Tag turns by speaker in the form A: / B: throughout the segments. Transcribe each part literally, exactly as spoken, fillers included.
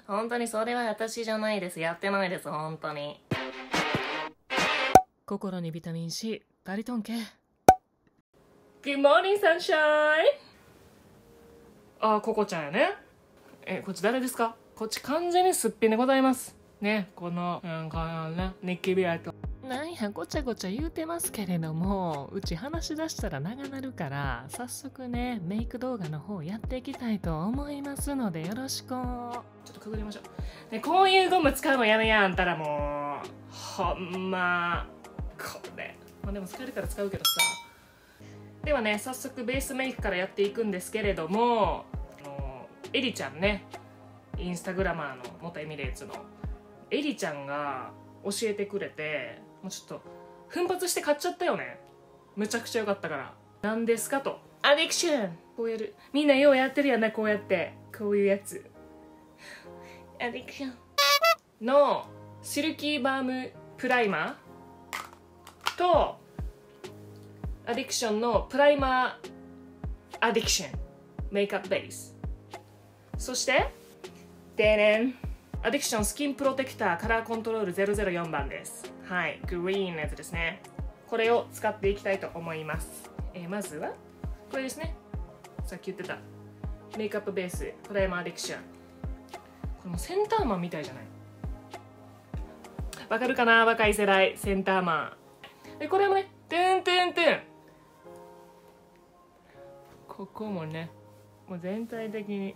A: 本当にそれは私じゃないです。やってないです、本当に。心にビタミン C 足りとんけ。 Good morning, sunshine。 あー、ココちゃんやね。え、こっち誰ですか？こっち完全にすっぴんでございますね。このなんかね、ニッキビアとなんやごちゃごちゃ言うてますけれども、うち話し出したら長なるから、早速ねメイク動画の方やっていきたいと思いますので、よろしく。ちょっとくぐりましょう。ね、こういうゴム使うのやめやんたら、もうほんまこれ、まあ、でも疲れたら使うけどさ。ではね、早速ベースメイクからやっていくんですけれども、あのエリちゃんね、インスタグラマーの元エミレーツのエリちゃんが教えてくれて、もうちょっと奮発して買っちゃったよね。むちゃくちゃ良かったから。何ですかと。アディクション。こうやる、みんなようやってるやんな、こうやって、こういうやつ。アディクションのシルキーバームプライマーと、アディクションのプライマーアディクションメイクアップベース、そしてでねん、アディクションスキンプロテクターカラーコントロールゼロゼロよんばんです。はい、グリーンのやつですね。これを使っていきたいと思います。えー、まずはこれですね。さっき言ってたメイクアップベースプライマーアディクション。これもセンターマンみたいじゃない？わかるかな、若い世代。センターマンで、これもね、トゥントゥントゥン、ここもね、もう全体的に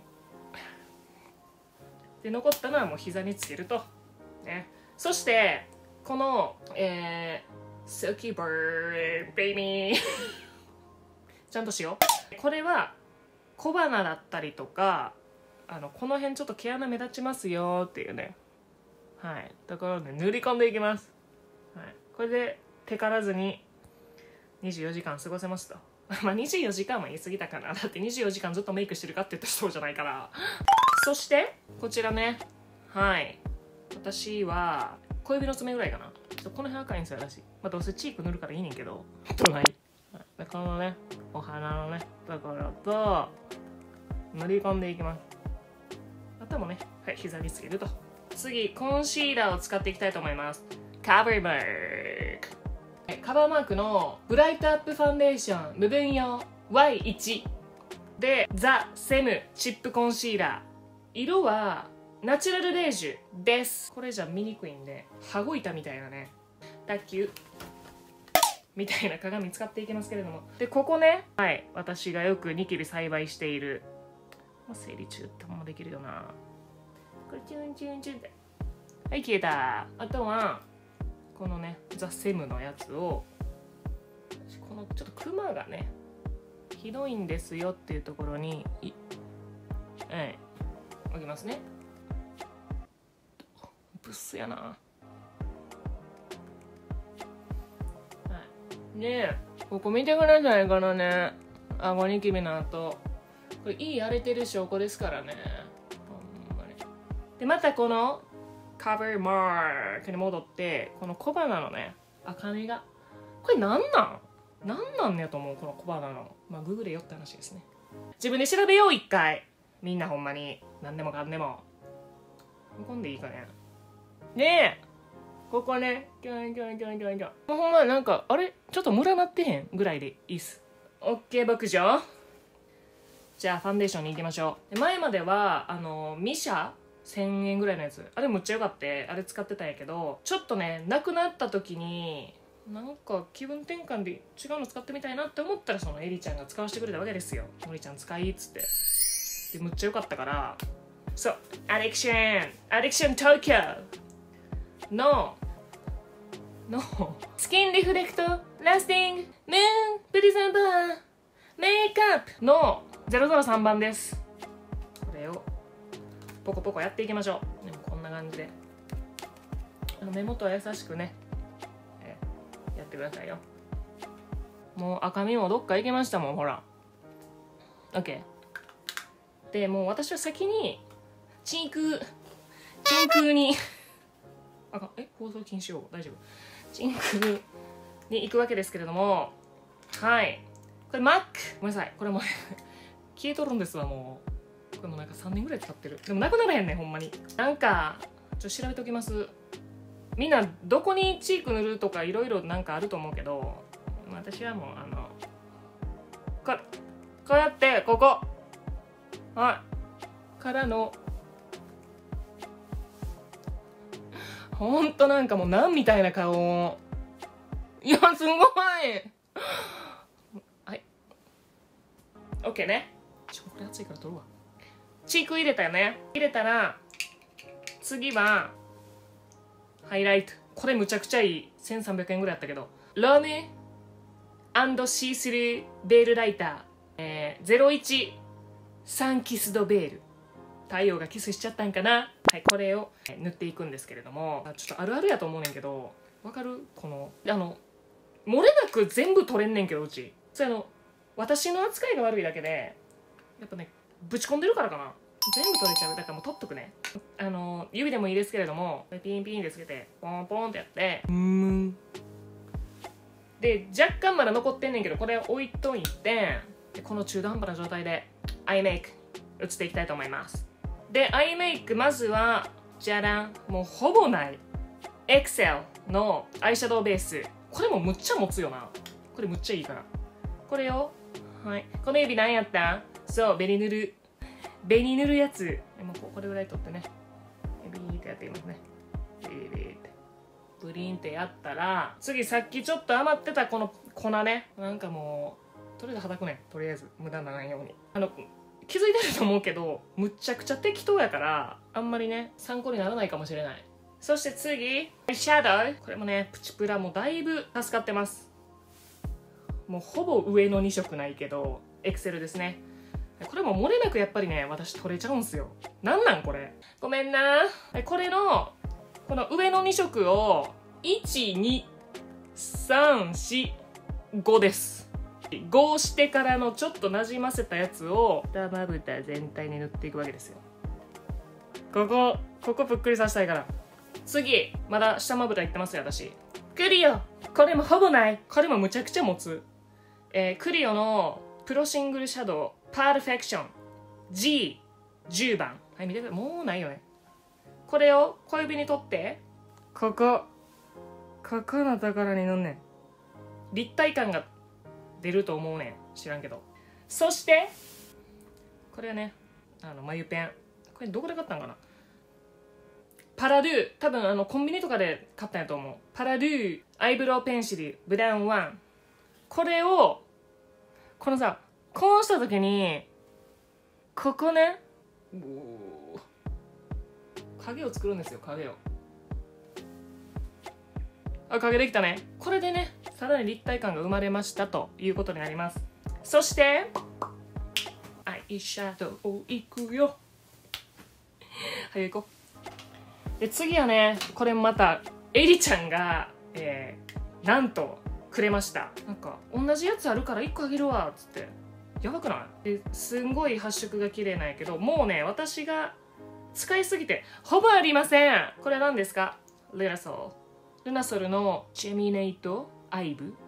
A: で、残ったのはもう膝につけると、ね、そしてこの、えー、Silky Bird Baby ちゃんとしよう。これは小鼻だったりとか、あのこの辺ちょっと毛穴目立ちますよっていうね、はい、ところで塗り込んでいきます、はい、これでテカらずににじゅうよじかん過ごせますとまあにじゅうよじかんは言い過ぎたかな。だってにじゅうよじかんずっとメイクしてるかって言ったらそうじゃないから。そしてこちらね、はい、私は小指の爪ぐらいかな。ちょっとこの辺赤いんですよ私。まあどうせチーク塗るからいいねんけど、隣、はい、でこのねお鼻のねところと塗り込んでいきます。頭ね、はい、膝につけると。次コンシーラーを使っていきたいと思います。カバーマーク、カバーマークのブライトアップファンデーション部分用 ワイワン でザ・セムチップコンシーラー、色はナチュラルベージュです。これじゃ見にくいんで羽子板みたいなね、卓球みたいな鏡使っていきますけれども、でここね、はい、私がよくニキビ栽培している、まあ、生理中ってもできるよな。これチュンチュンチュンって、はい、消えた。あとはこのねザ・セムのやつを、このちょっとクマがねひどいんですよっていうところにい、はい、置きますね。ブスやな、はい、ねえここ見てください。からね、顎ニキビの後、これいい荒れてる証拠ですからね、ほんまに。でまたこのカバーマークに戻って、この小鼻のね赤みが、これなんなんなんなんやと思う、この小鼻の。まあググれよって話ですね。自分で調べよう一回。みんなほんまに何でもかんでも喜んでいいかね。ねえここね、キョンキョンキョンキョンキョン、ほんまなんかあれちょっとムラなってへんぐらいでいいっす。オッケー牧場。じゃあファンデーションに行きましょう。前まではあのミシャせんえんぐらいのやつ、あれむっちゃよかった、あれ使ってたんやけど、ちょっとねなくなった時になんか気分転換で違うの使ってみたいなって思ったら、そのエリちゃんが使わせてくれたわけですよ。エリちゃん使いっつって、でむっちゃよかったから、そう、アディクションアディクション東京ののスキンリフレクトラスティングムーンプリズムバーメイクアップのゼロゼロさんばんです。これをポコポコやっていきましょう。でもこんな感じで目元は優しくねやってくださいよ。もう赤みもどっか行きましたもん、ほら。 OK で、もう私は先にチンクチンクにあかえ放送禁止用語大丈夫、チンクに行くわけですけれども、はい、これマックごめんなさい、これも消えとるんですわ。もうこれもなんかさんねんぐらい使ってる。でもなくならへんねんほんまに。なんかちょっと調べておきます。みんなどこにチーク塗るとかいろいろなんかあると思うけど、私はもうあのここうやってここはいからのほんとなんかもうなんみたいな顔。いやすごい。はい OK ね。ちょこれ熱いから取るわ。チーク入れたよね。入れたら次はハイライト。これむちゃくちゃいい。せんさんびゃくえんぐらいやったけど、ラメ&シースルーベールライター、えー、ゼロいちサンキスドベール。太陽がキスしちゃったんかな。はい、これを塗っていくんですけれども、ちょっとあるあるやと思うねんけど、わかる？このあの漏れなく全部取れんねんけど、うちそれあの私の扱いが悪いだけで、やっぱねぶち込んでるからかな、全部取れちゃう。だからもう取っとくね。あの指でもいいですけれども、ピンピンでつけてポンポンってやってうんで、若干まだ残ってんねんけど、これを置いといて、でこの中途半端な状態でアイメイク打っていきたいと思います。でアイメイク、まずはじゃらん、もうほぼないエクセルのアイシャドウベース。これもむっちゃ持つよな。これむっちゃいいから。これを、はい、この指何やった？そう、紅塗る紅塗るやつ。もうこれぐらい取ってね、ビーってやっていますね。ビービーってブリンってやったら、次さっきちょっと余ってたこの粉ね、なんかもうとりあえずはたくね。とりあえず無駄ならんように。あの気づいてると思うけど、むちゃくちゃ適当やからあんまりね参考にならないかもしれない。そして次アイシャドウ。これもねプチプラもだいぶ助かってます。もうほぼ上のに色ないけどエクセルですね。これも漏れなくやっぱりね私取れちゃうんすよ。なんなんこれ、ごめんな。これのこの上のに色をいちにさんしごです。ごしてからのちょっとなじませたやつを下まぶた全体に塗っていくわけですよ。ここここぷっくりさせたいから。次まだ下まぶたいってますよ私。クリオ、これもほぼない。これもむちゃくちゃ持つ。えー、クリオのプロシングルシャドウパーフェクション ジーじゅう 番。はい見てください。もうないよね。これを小指に取ってここここのところに塗んねん。立体感が出ると思うねん、知らんけど。そしてこれはねあの眉ペン。これどこで買ったんかな。パラドゥ、多分あのコンビニとかで買ったんやと思う。パラドゥアイブロウペンシルブラウンワン。これをこのさこうした時にここね影を作るんですよ。影をあ影できたね。これでねさらに立体感が生まれましたということになります。そしてアイシャドウをいくよ。はい、行こう。で次はねこれまたエリちゃんが、えー、なんとくれました。なんか同じやつあるからいっこあげるわっつって。やばくない？ですんごい発色が綺麗なんやけど、もうね私が使いすぎてほぼありません。これは何ですか？ルナソルルナソルのジェミネイトアイブ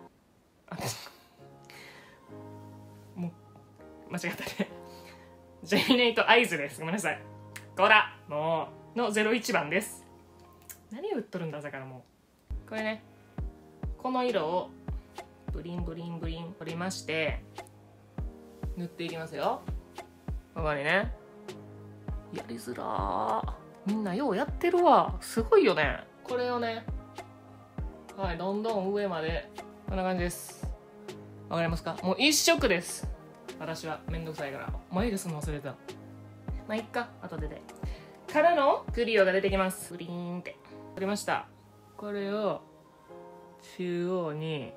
A: もう間違ったね。ジェミネイトアイズです。ごめんなさい。こらもうのゼロいちばんです。何を売っとるんだだからもう。これねこの色をブリンブリンブリン取りまして塗っていきますよ。ここにね。やりづらー。みんなようやってるわ。すごいよね。これをねはいどんどん上までこんな感じです。わかりますか？もう一色です。私はめんどくさいから眉毛するの忘れた。まあいっか後ででからのクリオが出てきます。ブリーンって取りました。これを中央に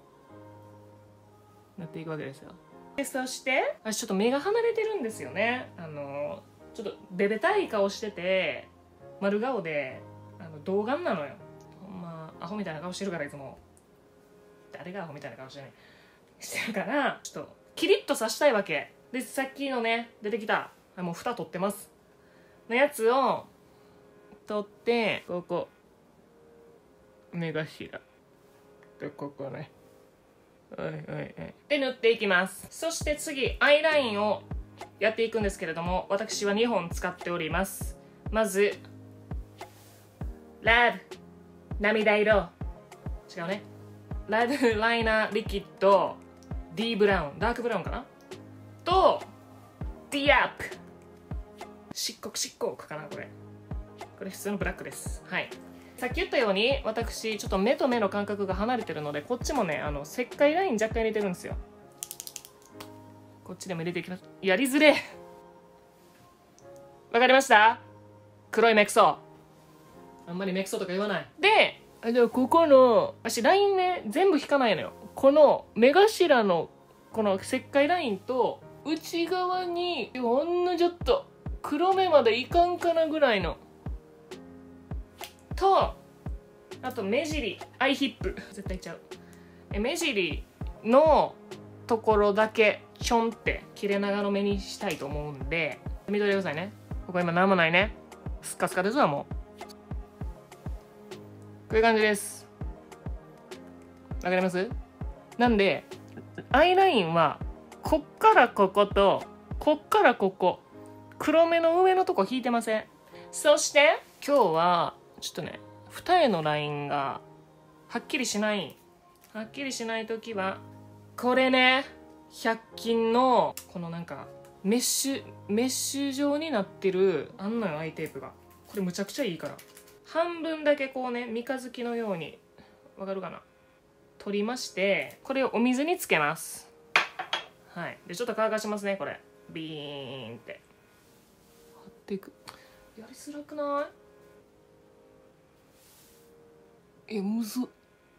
A: 塗っていくわけですよ。でそして私ちょっと目が離れてるんですよね。あのちょっとベベたい顔してて丸顔であの童顔なのよ。ほんまアホみたいな顔してるからいつも。誰がアホみたいな顔してないしてるからちょっとキリッとさしたいわけで、さっきのね出てきたもう蓋取ってますのやつを取ってここ目頭でここねはいはいはいで塗っていきます。そして次アイラインをやっていくんですけれども、私はにほん使っております。まずラブ涙色、違うね、ラブライナーリキッド D ブラウン、ダークブラウンかな、と D アップ漆黒漆黒かな、これこれ普通のブラックです。はい、さっき言ったように私ちょっと目と目の間隔が離れてるので、こっちもねあの石灰ライン若干入れてるんですよ。こっちでも入れていきます。やりづれわかりました。黒い目くそ、あんまり目くそとか言わないで、じゃあここの私ラインね全部引かないのよ。この目頭のこの石灰ラインと内側にほんのちょっと黒目までいかんかなぐらいのと、あと目尻、アイヒップ絶対いっちゃう、え目尻のところだけちょんって切れ長の目にしたいと思うんで見といてくださいね。ここ今何もないね、スカスカですわ。もうこういう感じです。わかります？なんでアイラインはこっからこことこっからここ黒目の上のとこ引いてません。そして今日はちょっとね二重のラインがはっきりしないはっきりしないときはこれね、ひゃく均のこのなんかメッシュメッシュ状になってるあんのよ、アイテープが。これむちゃくちゃいいから半分だけこうね三日月のように、わかるかな、取りまして、これをお水につけます。はい、でちょっと乾かしますね。これビーンって貼っていく。やりづらくない？え、むずっ。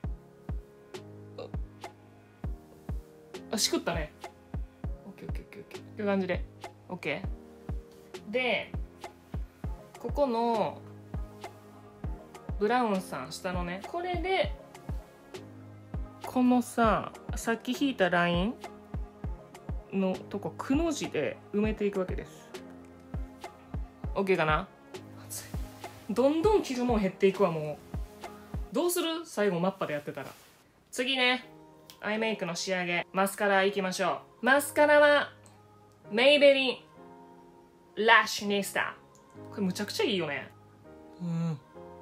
A: あ、しくったね。オッケーオッケーオッケーオッケー。こういう感じでオッケーで、ここのブラウンさん下のね、これでこのささっき引いたラインのとこくの字で埋めていくわけです。 OK かな。どんどん着るもん減っていくわ。もうどうする？最後マッパでやってたら。次ね、アイメイクの仕上げ、マスカラいきましょう。マスカラはメイベリンラッシュニスタ。これむちゃくちゃいいよね。うん、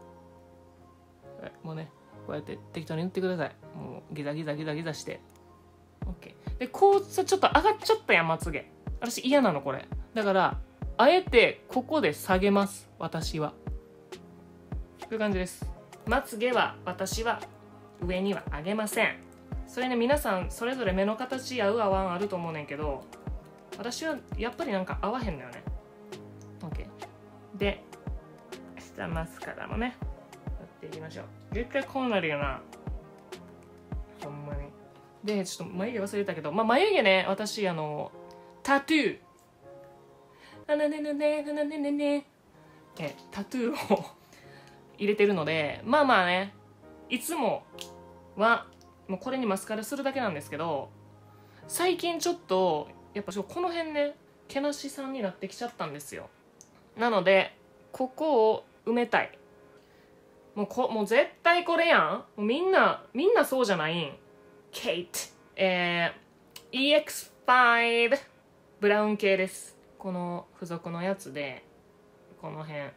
A: もうねこうやって適当に塗ってください。もうギザギザギザギザして OK で、こうさちょっと上がっちゃったやん、まつげ。私嫌なのこれだから、あえてここで下げます。私はこういう感じです。まつげは私は上には上げません。それね、皆さんそれぞれ目の形合う合わんあると思うねんけど、私はやっぱりなんか合わへんのよね。 OK で、下マスカラもねやっていきましょう。絶対こうなるよな、ほんまに。でちょっと眉毛忘れたけど、まあ、眉毛ね、私あのタトゥーあなねねねねねねねってタトゥーを入れてるので、まあまあね、いつもはもうこれにマスカラするだけなんですけど、最近ちょっとやっぱこの辺ね毛なしさんになってきちゃったんですよ。なのでここを埋めたい。もうこもう絶対これやん。もうみんなみんなそうじゃないん。ケイト、えー、イーエックスファイブ ブラウン系です。この付属のやつでこの辺、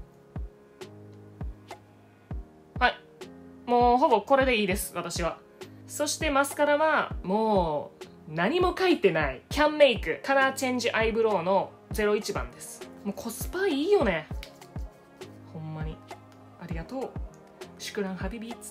A: はい、もうほぼこれでいいです私は。そしてマスカラはもう何も書いてないキャンメイクカラーチェンジアイブロウのゼロいちばんです。もうコスパいいよね、ほんまに。ありがとうシュクランハビビっつって、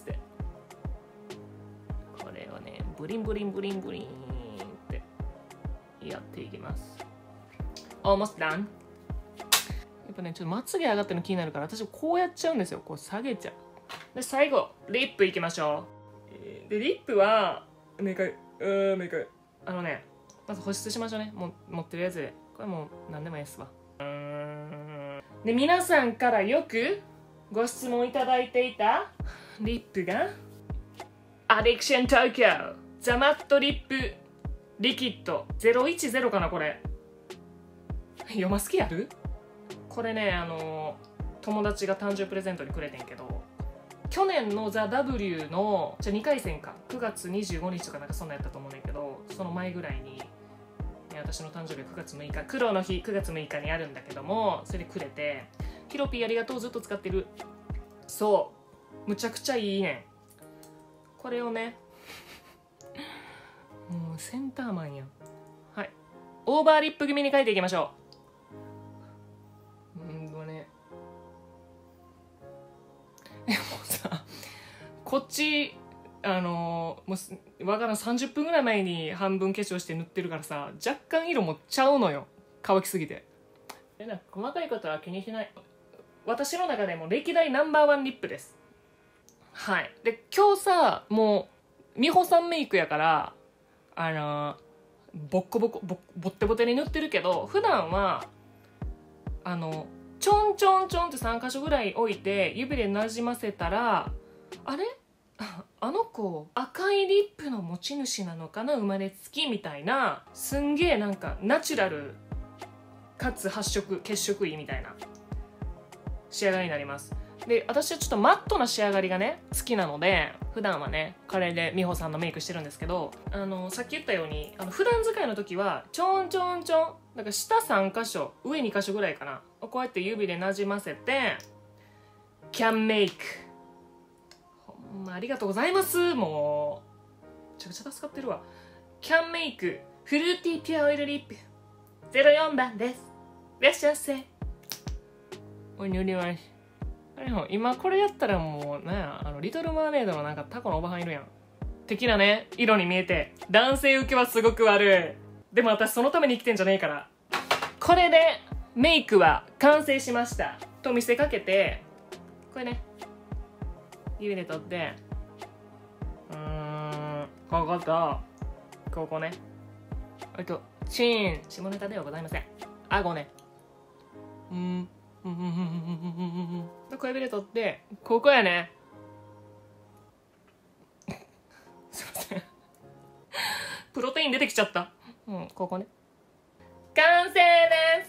A: これをねブリンブリンブリンブリンってやっていきます。 Almost done。 やっぱねちょっとまつげ上がってるの気になるから、私こうやっちゃうんですよ。こう下げちゃう。で最後リップいきましょう。でリップはメイクうーメイクあのね、まず保湿しましょうね。も持ってるやつで、これもう何でもいいですわ。うーんで皆さんからよくご質問いただいていたリップがアディクション東京ザマットリップリキッドゼロいちゼロかな。これ読ます気ある？これね、あの友達が誕生日プレゼントにくれてんけど、去年の ザ・ ダブリュー のじゃにかい戦かくがつにじゅうごにちとかなんかそんなやったと思うねんけど、その前ぐらいにあ私の誕生日はくがつむいか、黒の日くがつむいかにあるんだけども、それでくれて、ヒロピーありがとう、ずっと使ってる。そうむちゃくちゃいいねん。これをねもうセンターマンやん。はい、オーバーリップ気味に描いていきましょう。うんとねでもさ、こっちあのー、もうわからんさんじゅっぷんぐらい前に半分化粧して塗ってるからさ、若干色もちゃうのよ、乾きすぎて。でなんか細かいことは気にしない。私の中でも歴代ナンバーワンリップです。はい。で今日さ、もう美穂さんメイクやからあのー、ボッコボコ ボ, ボッテボテに塗ってるけど、普段はあのちょんちょんちょんってさん箇所ぐらい置いて指でなじませたら、あれあの子赤いリップの持ち主なのかな、生まれつきみたいな、すんげえなんかナチュラルかつ発色血色いいみたいな仕上がりになります。で私はちょっとマットな仕上がりがね好きなので、普段はねカレーで美穂さんのメイクしてるんですけど、あのさっき言ったようにあの普段使いの時はちょんちょんちょん、だから下さん箇所上に箇所ぐらいかな、こうやって指でなじませてキャンメイク、ほんまありがとうございます。もうめちゃくちゃ助かってるわ。キャンメイクフルーティーピュアオイルリップゼロよんばんです。いらっしゃいませ。お塗ります。今これやったらもうなんや、あのリトルマーメイドのなんかタコのおばはんいるやん的なね色に見えて、男性受けはすごく悪い。でも私そのために生きてんじゃねえから。これでメイクは完成しましたと見せかけて、これね指で取って、うーんこことここね、あとチーン、下ネタではございません。顎ね、うん小指で取って、ここやねすいませんプロテイン出てきちゃった。うん、ここね。完成です。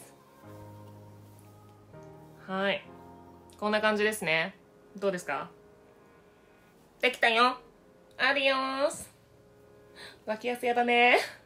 A: はい、こんな感じですね。どうですか？できたよ。アディオース。脇汗やだね。